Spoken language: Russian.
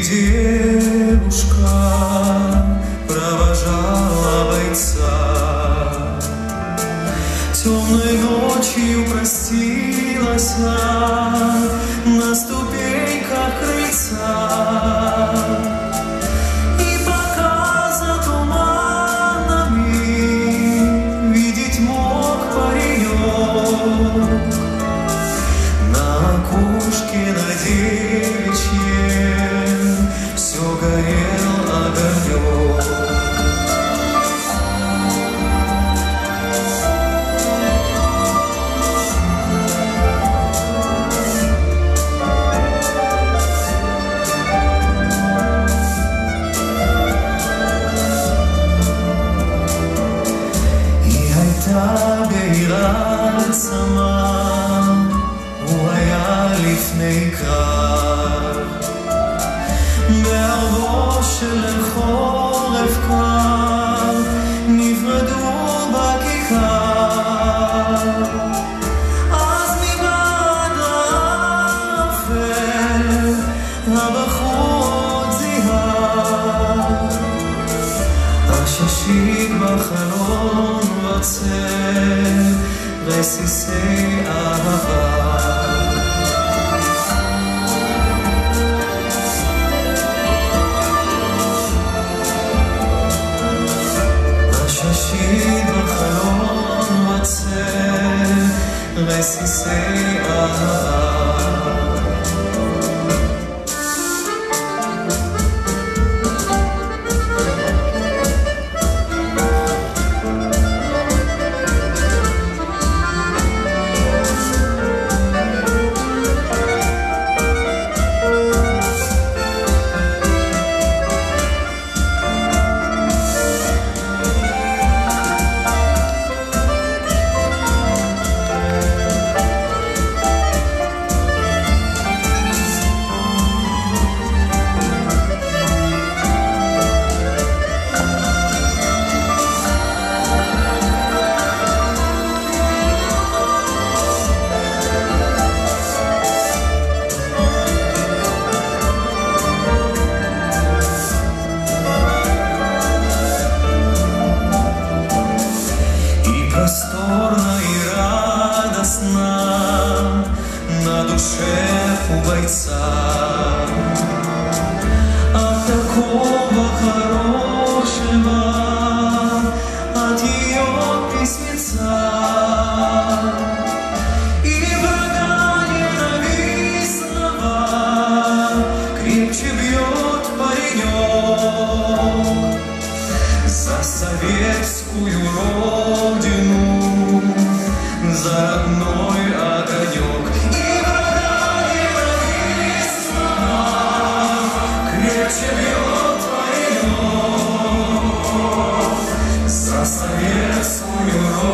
девушка провожала бойца, темной ночью простилась на ступеньках крыльца. И пока за туманами видеть мог паренек, на окошке на девичьем все горел огонек. בעירה צמא, הוא היה לפני קרב, בערבו של חורף קר, נפרדו בכיכר. אז מבעד האפל הבחור עוד זיהה, הששיק בחלון רסיסי אהבה. הששיק בחלון מצא רסיסי אהבה. Просторно и радостно на душе у бойца от такого хорошего, от ее письмеца. И врага ненавистного крепче бьет паренек за советскую родину, за родной огонек. И врага ненавистного крепче бьет паренек за советскую родину.